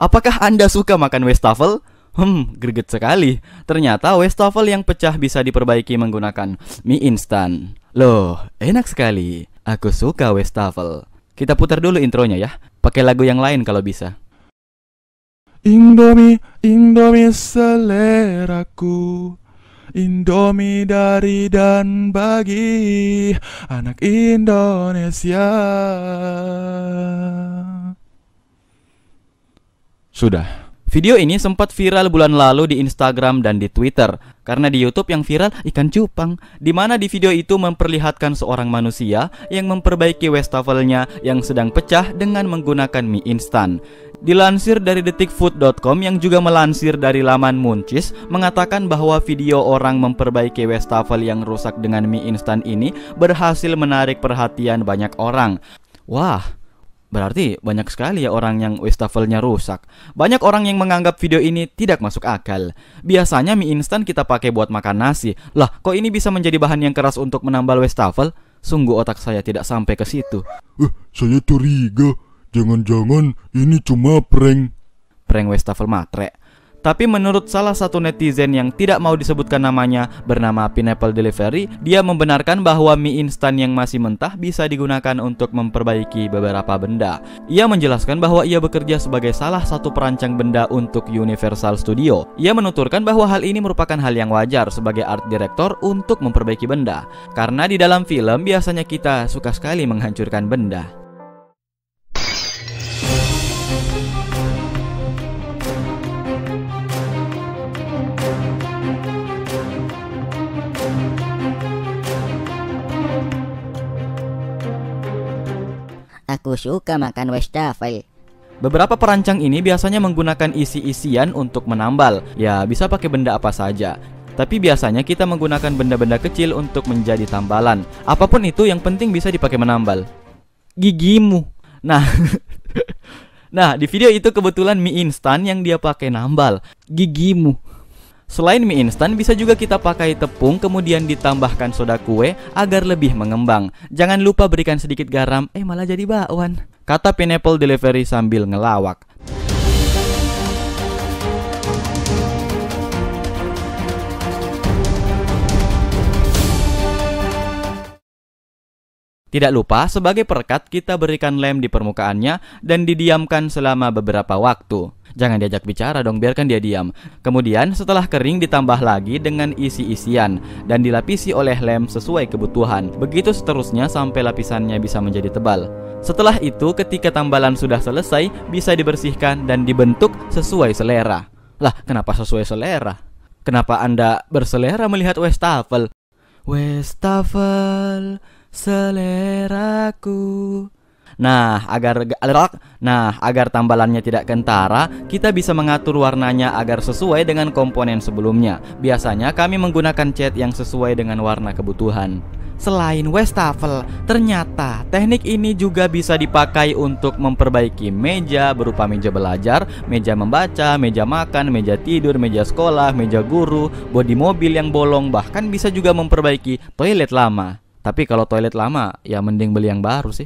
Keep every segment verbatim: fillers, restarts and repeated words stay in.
Apakah Anda suka makan wastafel? Hmm, greget sekali. Ternyata wastafel yang pecah bisa diperbaiki menggunakan mie instan. Loh, enak sekali. Aku suka wastafel. Kita putar dulu intronya ya. Pakai lagu yang lain kalau bisa. Indomie, Indomie seleraku. Indomie dari dan bagi anak Indonesia. Sudah. Video ini sempat viral bulan lalu di Instagram dan di Twitter. Karena di YouTube yang viral ikan cupang, di mana di video itu memperlihatkan seorang manusia yang memperbaiki wastafelnya yang sedang pecah dengan menggunakan mie instan. Dilansir dari detikfood dot com yang juga melansir dari laman Munchies, mengatakan bahwa video orang memperbaiki wastafel yang rusak dengan mie instan ini berhasil menarik perhatian banyak orang. Wah, berarti banyak sekali ya orang yang wastafelnya rusak. Banyak orang yang menganggap video ini tidak masuk akal. Biasanya mie instan kita pakai buat makan nasi. Lah, kok ini bisa menjadi bahan yang keras untuk menambal wastafel? Sungguh otak saya tidak sampai ke situ. Eh, saya curiga. Jangan-jangan ini cuma prank. Prank wastafel matre. Tapi menurut salah satu netizen yang tidak mau disebutkan namanya, bernama Pineapple Delivery, dia membenarkan bahwa mie instan yang masih mentah bisa digunakan untuk memperbaiki beberapa benda. Ia menjelaskan bahwa ia bekerja sebagai salah satu perancang benda untuk Universal Studio. Ia menuturkan bahwa hal ini merupakan hal yang wajar sebagai art director untuk memperbaiki benda. Karena di dalam film biasanya kita suka sekali menghancurkan benda. Aku suka makan wastafel. Beberapa perancang ini biasanya menggunakan isi-isian untuk menambal. Ya, bisa pakai benda apa saja. Tapi biasanya kita menggunakan benda-benda kecil untuk menjadi tambalan. Apapun itu yang penting bisa dipakai menambal. Gigimu. Nah, nah di video itu kebetulan mie instan yang dia pakai nambal. Gigimu. Selain mie instan, bisa juga kita pakai tepung kemudian ditambahkan soda kue agar lebih mengembang. Jangan lupa berikan sedikit garam, eh malah jadi bakwan, kata Pineapple Delivery sambil ngelawak. Tidak lupa, sebagai perekat kita berikan lem di permukaannya dan didiamkan selama beberapa waktu. Jangan diajak bicara dong, biarkan dia diam. Kemudian setelah kering ditambah lagi dengan isi-isian dan dilapisi oleh lem sesuai kebutuhan. Begitu seterusnya sampai lapisannya bisa menjadi tebal. Setelah itu ketika tambalan sudah selesai, bisa dibersihkan dan dibentuk sesuai selera. Lah, kenapa sesuai selera? Kenapa Anda berselera melihat wastafel? Wastafel seleraku. Nah, agar nah, agar tambalannya tidak kentara, kita bisa mengatur warnanya agar sesuai dengan komponen sebelumnya. Biasanya kami menggunakan cat yang sesuai dengan warna kebutuhan. Selain wastafel, ternyata teknik ini juga bisa dipakai untuk memperbaiki meja berupa meja belajar, meja membaca, meja makan, meja tidur, meja sekolah, meja guru, bodi mobil yang bolong, bahkan bisa juga memperbaiki toilet lama. Tapi kalau toilet lama, ya mending beli yang baru sih.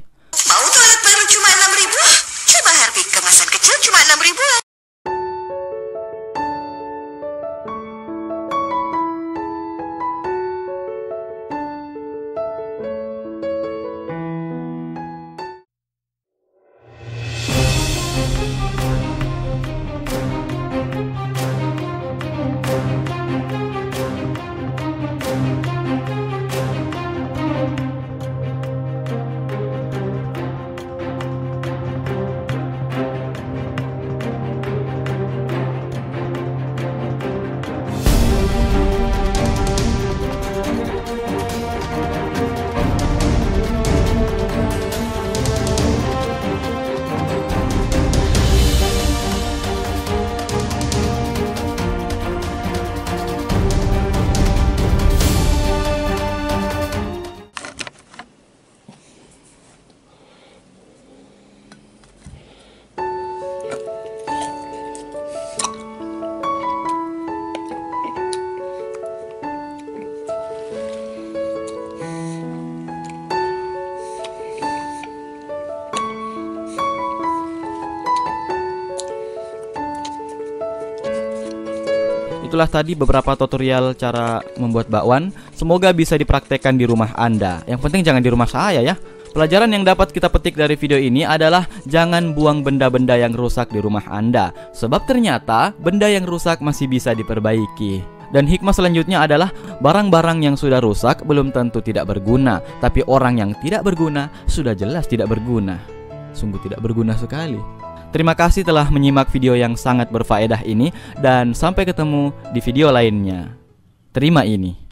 Itulah tadi beberapa tutorial cara membuat bakwan. Semoga bisa dipraktekkan di rumah Anda. Yang penting jangan di rumah saya ya. Pelajaran yang dapat kita petik dari video ini adalah jangan buang benda-benda yang rusak di rumah Anda. Sebab ternyata benda yang rusak masih bisa diperbaiki. Dan hikmah selanjutnya adalah barang-barang yang sudah rusak belum tentu tidak berguna, tapi orang yang tidak berguna sudah jelas tidak berguna. Sungguh tidak berguna sekali. Terima kasih telah menyimak video yang sangat berfaedah ini, dan sampai ketemu di video lainnya. Terima ini.